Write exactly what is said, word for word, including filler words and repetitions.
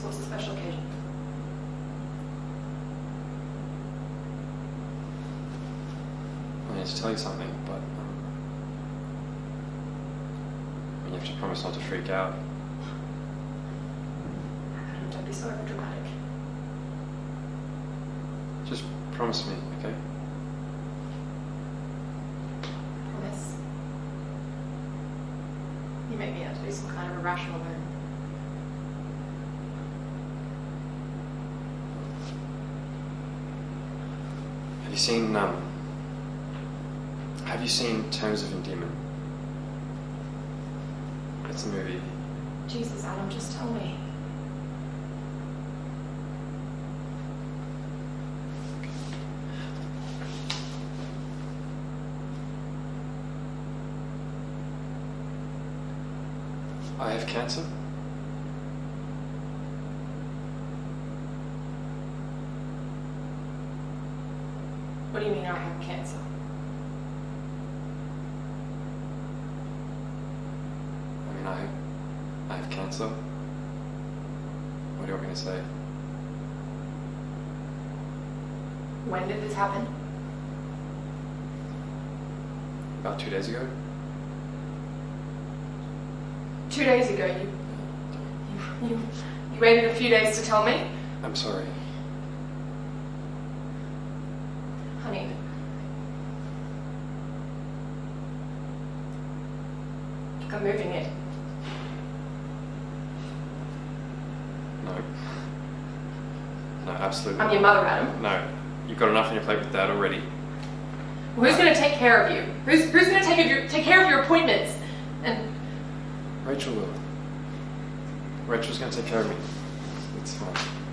So what's the special occasion? I need to tell you something, but um, you have to promise not to freak out. Adam, don't be so overdramatic. Just promise me, okay? Promise. You make me out to be some kind of irrational man. Have you seen, um... Have you seen Terms of Endearment? It's a movie. Jesus, Adam, just tell me. I have cancer. What do you mean I have cancer? I mean, I have, I have cancer. What do you want me to say? When did this happen? About two days ago? Two days ago, you, you, you, you waited a few days to tell me? I'm sorry. Honey. I'm moving it. No. No, absolutely I'm not. your mother, Adam. No. You've got enough on your plate with that already. Who's going to take care of you? Who's, who's going to take, your, take care of your appointments? And Rachel will. Rachel's going to take care of me. It's fine.